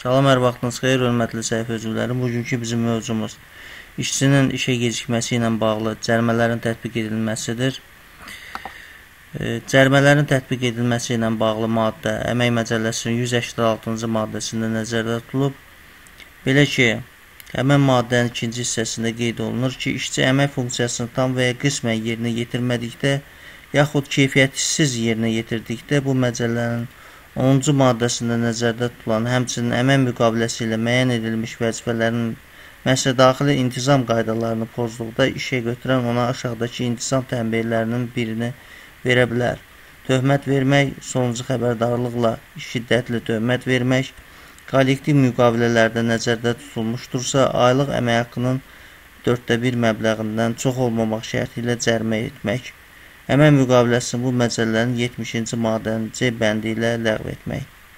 Salam, hər vaxtınız xeyir, hörmətli səhifə üzvləri. Bugünkü bizim mövzumuz işçinin işə gecikməsi ilə bağlı cərimələrin tətbiq edilməsidir. Cərimələrin tətbiq edilməsi ilə bağlı maddə Əmək Məcəlləsinin 186-cı maddəsində nəzərdə tutulub. Belə ki, həmin maddənin ikinci hissəsində qeyd olunur ki, işçi əmək funksiyasını tam və ya qismən yerinə yetirmədikdə, yaxud keyfiyyətsiz yerinə yetirdikdə bu məcəllənin 10-cu maddəsində nəzərdə tutulan, həmçinin əmək müqaviləsi ilə müəyyən edilmiş vəzifələrin məsələdaxili intizam qaydalarını pozduqda işə götürən ona aşağıdakı intizam tənbehlərinin birini verə bilər. Töhmət vermək, sonuncu xəbərdarlıqla şiddətli töhmət vermək, kollektiv müqavilələrdə nəzərdə tutulmuşdursa, aylıq əmək haqqının 1/4 məbləğindən çox olmamaq şərti ilə cərimə etmək. Əmək müqaviləsinin bu məcəllənin 70-ci maddənin C bəndi ilə ləğv etmək.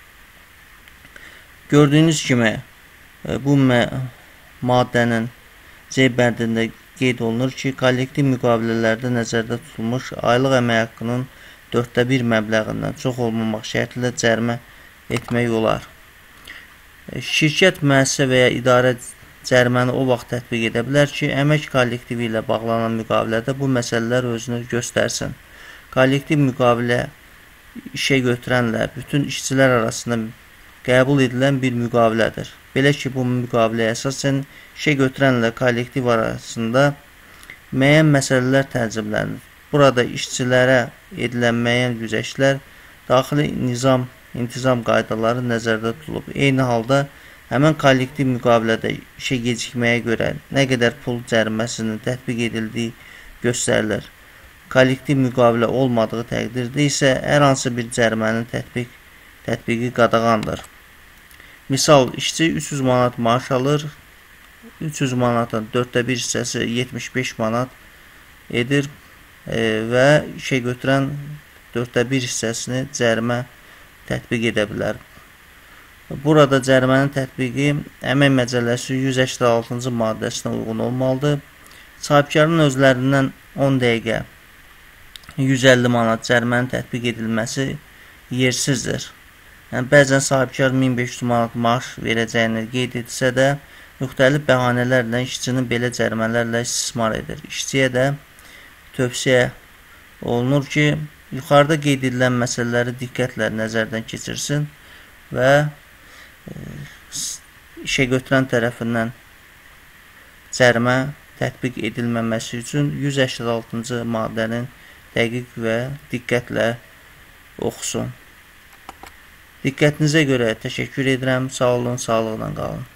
Gördüyünüz kimi, bu maddənin C bəndində qeyd olunur ki, kollektiv müqavilələrdə nəzərdə tutulmuş aylıq əmək haqqının 1/4 məbləğindən çox olmamaq şərti ilə cərimə etmək olar. Şirkət, müəssisə və ya idarə cəriməni o vaxt tətbiq edə bilər ki, əmək kollektivi ilə bağlanan müqavilədə bu məsələlər özünü göstərsin. Kollektiv müqavilə işə götürənlə bütün işçilər arasında qəbul edilən bir müqavilədir. Belə ki, bu müqaviləyə əsasən işə götürənlə kollektiv arasında müəyyən məsələlər tənzimlənir. Burada işçilərə edilən müəyyən güzəştlər, daxili intizam qaydaları nəzərdə tutulub. Eyni halda, həmin kollektiv müqavilədə işə gecikməyə görə nə qədər pul cəriməsinin tətbiq edildiyi göstərilir. Kollektiv müqavilə olmadığı təqdirdə isə hər hansı bir cərimənin tətbiqi qadağandır. Misal, işçi 300 manat maaş alır, 300 manatın 1/4 hissəsi 75 manat edir və işə götürən 1/4 hissəsini cərimə tətbiq edə bilər. Burada cərimənin tətbiqi Əmək Məcəlləsi 186-cı maddəsinə uyğun olmalıdır. Sahibkarın özlərindən 10 dəqiqə 150 manat cərimənin tətbiq edilməsi yersizdir. Bəzən sahibkar 1500 manat maaş verəcəyini qeyd etsə də, müxtəlif bəhanələrlə işçinin belə cərimələrlə istismar edir. İşçiyə də tövsiyə olunur ki, yuxarıda qeyd edilən məsələləri diqqətlə nəzərdən keçirsin və işə götürən tərəfindən cərimə tətbiq edilməməsi üçün 186-cı maddənin dəqiq və diqqətlə oxusun. Diqqətinizə görə təşəkkür edirəm. Sağ olun, sağlıqla qalın.